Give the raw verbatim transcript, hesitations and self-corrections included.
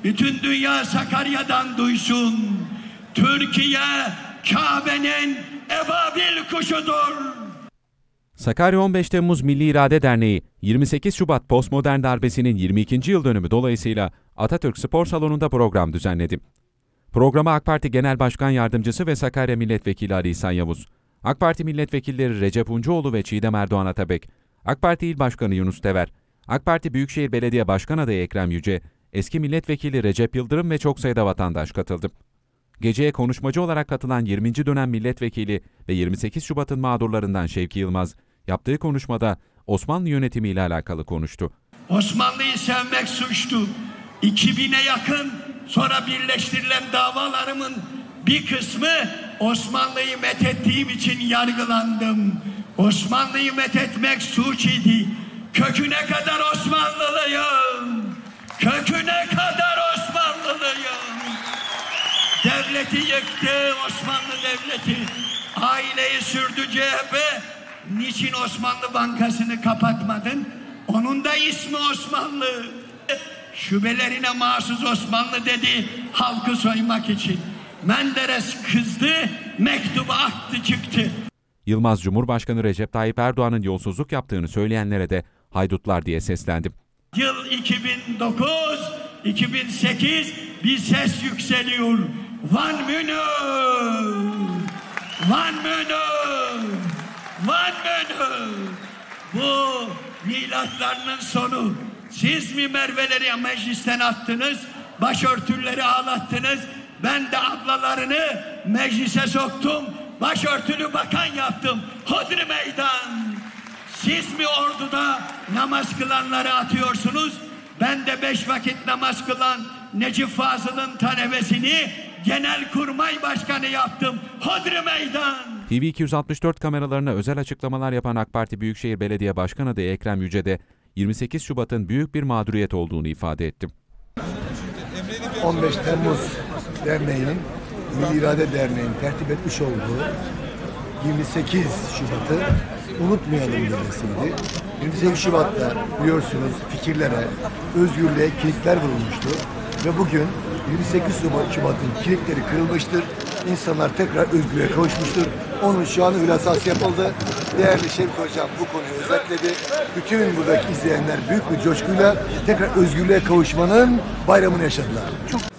Bütün dünya Sakarya'dan duysun. Türkiye Kabe'nin ebabil kuşudur. Sakarya on beş Temmuz Milli İrade Derneği, yirmi sekiz Şubat Postmodern Darbesi'nin yirmi ikinci yıl dönümü dolayısıyla Atatürk Spor Salonu'nda program düzenledi. Programa AK Parti Genel Başkan Yardımcısı ve Sakarya Milletvekili Ali İhsan Yavuz, AK Parti Milletvekilleri Recep Uncuoğlu ve Çiğdem Erdoğan Atabek, AK Parti İl Başkanı Yunus Tever, AK Parti Büyükşehir Belediye Başkan Adayı Ekrem Yüce, eski Milletvekili Recep Yıldırım ve çok sayıda vatandaş katıldı. Geceye konuşmacı olarak katılan yirminci dönem milletvekili ve yirmi sekiz Şubat'ın mağdurlarından Şevki Yılmaz, yaptığı konuşmada Osmanlı yönetimiyle alakalı konuştu. Osmanlı'yı sevmek suçtu. iki bine yakın sonra birleştirilen davalarımın bir kısmı Osmanlı'yı methettiğim için yargılandım. Osmanlı'yı methetmek suç idi. Köküne kadar Osmanlılıyım. Köküne kadar Osmanlılıyım. Devleti yıktı, Osmanlı devleti. Aileyi sürdü C H P. Niçin Osmanlı Bankası'nı kapatmadın? Onun da ismi Osmanlı. Şubelerine mahsus Osmanlı dedi, halkı soymak için. Menderes kızdı, mektubu attı çıktı. Yılmaz, Cumhurbaşkanı Recep Tayyip Erdoğan'ın yolsuzluk yaptığını söyleyenlere de haydutlar diye seslendi. Yıl iki bin dokuz, iki bin sekiz bir ses yükseliyor. One minute, one minute, one minute. Bu milatlarının sonu. Siz mi Merve'leri meclisten attınız, başörtüleri ağlattınız, ben de ablalarını meclise soktum, başörtülü bakan yaptım. Hodri meydan. Siz mi orduda namaz kılanları atıyorsunuz, ben de beş vakit namaz kılan Necip Fazıl'ın talebesini Genelkurmay Başkanı yaptım. Hodri meydan. T V iki yüz altmış dört kameralarına özel açıklamalar yapan AK Parti Büyükşehir Belediye Başkan Adayı Ekrem Yüce de yirmi sekiz Şubat'ın büyük bir mağduriyet olduğunu ifade etti. on beş Temmuz Derneği'nin, Milli İrade Derneği'nin tertip etmiş olduğu yirmi sekiz Şubat'ı unutmayalım demesiydi. yirmi sekiz Şubat'ta biliyorsunuz fikirlere, özgürlüğe kilitler vurulmuştu ve bugün yirmi sekiz Şubat'ın kilitleri kırılmıştır. İnsanlar tekrar özgürlüğe kavuşmuştur. Onun şu an hülasası yapıldı. Değerli Şevki Hocam bu konuyu özetledi. Bütün buradaki izleyenler büyük bir coşkuyla tekrar özgürlüğe kavuşmanın bayramını yaşadılar. Çok